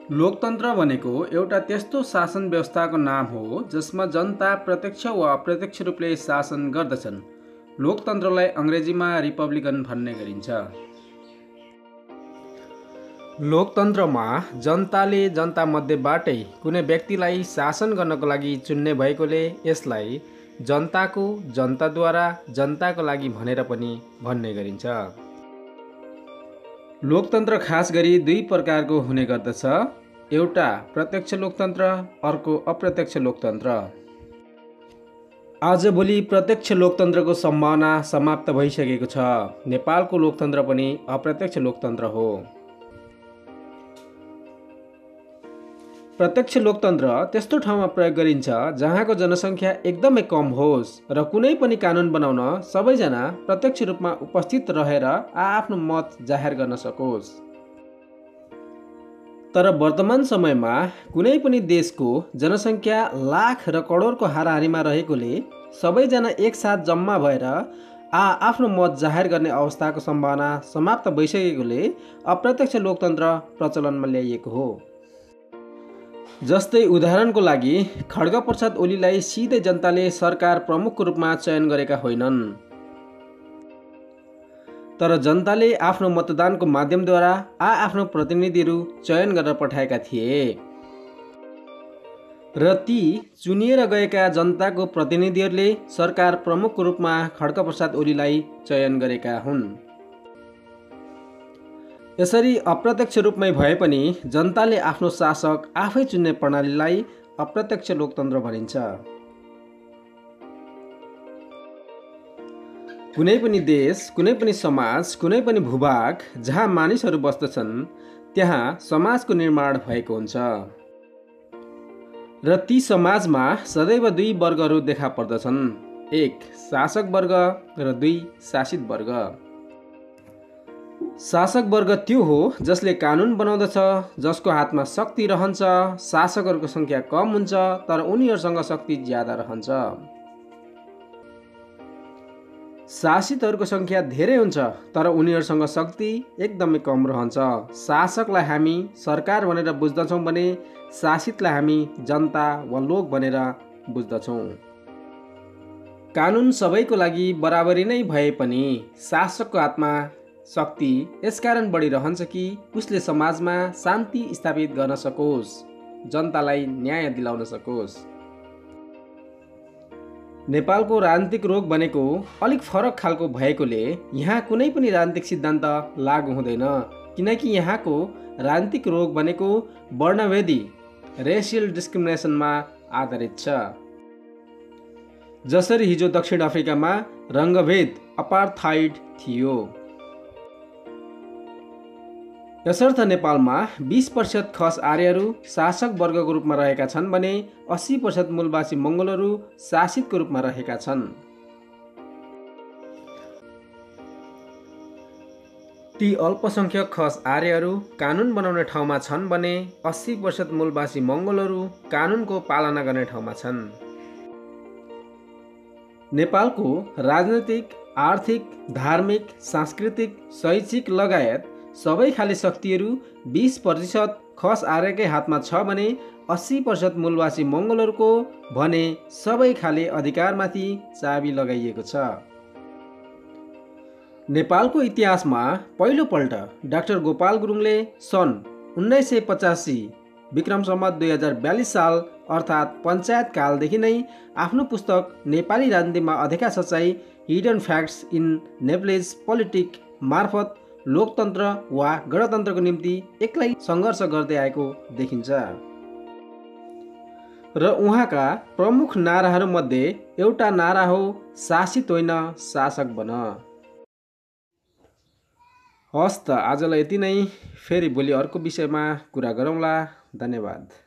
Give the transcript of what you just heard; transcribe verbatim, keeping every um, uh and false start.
लोकतन्त्र भनेको एउटा त्यस्तो शासन व्यवस्थाको नाम हो जसमा जनता प्रत्यक्ष वा अप्रत्यक्ष रूपले शासन गर्दछन्। लोकतन्त्रलाई अङ्ग्रेजीमा रिपब्लिकन भन्ने गरिन्छ। लोकतन्त्रमा जनताले जनता मध्येबाटै कुनै व्यक्तिलाई शासन गर्नको लागि चुन्ने भएकोले यसलाई जनताको जनताद्वारा जनताको लागि भनेर पनि भन्ने गरिन्छ। लोकतन्त्र खास गरी दुई प्रकारको हुने गर्दछ, एउटा प्रत्यक्ष लोकतन्त्र, अर्को अप्रत्यक्ष लोकतन्त्र। आजभोलि प्रत्यक्ष लोकतन्त्रको सम्भावना समाप्त भइसकेको छ। नेपालको लोकतन्त्र पनि अप्रत्यक्ष लोकतन्त्र हो। प्रत्यक्ष लोकतन्त्र त्यस्तो ठाउँमा प्रयोग गरिन्छ जहाँको जनसङ्ख्या एकदमै कम होस् र कुनै पनि कानुन बनाउन सबैजना प्रत्यक्ष रूपमा उपस्थित रहेर आआफ्नो मत जाहेर गर्न सकोस्। तर वर्तमान समयमा कुनै पनि देशको जनसङ्ख्या लाख र करोडको हाराहारीमा रहेकोले सबैजना एकसाथ जम्मा भएर आआफ्नो मत जाहेर गर्ने अवस्थाको सम्भावना समाप्त भइसकेकोले अप्रत्यक्ष लोकतन्त्र प्रचलनमा ल्याइएको हो। जस्तै उदाहरणको लागि खड्गप्रसाद ओलीलाई सिधै जनताले सरकार प्रमुखको रूपमा चयन गरेका होइनन्, तर जनताले आफ्नो मतदानको माध्यमद्वारा आआफ्नो प्रतिनिधिहरू चयन गरेर पठाएका थिए र ती चुनिएर गएका जनताको प्रतिनिधिहरूले सरकार प्रमुखको रूपमा खड्गप्रसाद ओलीलाई चयन गरेका हुन्। यसरी अप्रत्यक्ष रूपमै भए पनि जनताले आफ्नो शासक आफै चुन्ने प्रणालीलाई अप्रत्यक्ष लोकतन्त्र भनिन्छ। कुनै पनि देश, कुनै पनि समाज, कुनै पनि भूभाग जहाँ मानिसहरू बस्दछन् त्यहाँ समाजको निर्माण भएको हुन्छ र ती समाजमा सदैव दुई वर्गहरू देखा पर्दछन्, एक शासक वर्ग र दुई शासित वर्ग। शासक वर्ग त्यो हो जसले कानुन बनाउँदछ, जसको हातमा शक्ति रहन्छ। शासकहरूको सङ्ख्या कम हुन्छ तर उनीहरूसँग शक्ति ज्यादा रहन्छ। शासितहरूको सङ्ख्या धेरै हुन्छ तर उनीहरूसँग शक्ति एकदमै कम रहन्छ। शासकलाई हामी सरकार भनेर बुझ्दछौँ भने शासितलाई हामी जनता वा लोक भनेर बुझ्दछौँ। कानुन सबैको लागि बराबरी नै भए पनि शासकको हातमा शक्ति यसकारण बढी रहन्छ कि उसले समाजमा शान्ति स्थापित गर्न सकोस्, जनतालाई न्याय दिलाउन सकोस्। नेपालको राजनीतिक रोग भनेको अलिक फरक खालको भएकोले यहाँ कुनै पनि राजनीतिक सिद्धान्त लागू हुँदैन, किनकि यहाँको राजनीतिक रोग भनेको वर्णभेदी रेसियल डिस्क्रिमिनेसनमा आधारित छ। जसरी हिजो दक्षिण अफ्रिकामा रङ्गभेद अपार्थाइड थियो, यसर्थ नेपालमा बीस प्रतिशत खस आर्यहरू शासक वर्गको रूपमा रहेका छन् भने अस्सी प्रतिशत मूलवासी मङ्गोलहरू शासितको रूपमा रहेका छन्। ती अल्पसङ्ख्यक खस आर्यहरू कानुन बनाउने ठाउँमा छन् भने अस्सी प्रतिशत मूलवासी मङ्गोलहरू कानुनको पालना गर्ने ठाउँमा छन्। नेपालको राजनैतिक, आर्थिक, धार्मिक, सांस्कृतिक, शैक्षिक लगायत सबै खाले शक्तिहरू बीस प्रतिशत खस आर्यकै हातमा छ भने अस्सी प्रतिशत मूलवासी मङ्गोलहरूको भने सबै खाले अधिकारमाथि चाबी लगाइएको छ। नेपालको इतिहासमा पहिलोपल्ट डाक्टर गोपाल गुरुङले सन् उन्नाइस सय पचासी विक्रम सम्वत दुई हजार बयालिस साल अर्थात् पञ्चायत कालदेखि नै आफ्नो पुस्तक नेपाली राजनीतिमा अधेका सच्चाइ hidden facts in Nepalese politic मार्फत लोकतन्त्र वा गणतन्त्रको निम्ति एक्लै सङ्घर्ष गर्दै आएको देखिन्छ र उहाँका प्रमुख नाराहरूमध्ये एउटा नारा हो शासित होइन शासक बन। हस् त आजलाई यति नै, फेरि भोलि अर्को विषयमा कुरा गरौँला। धन्यवाद।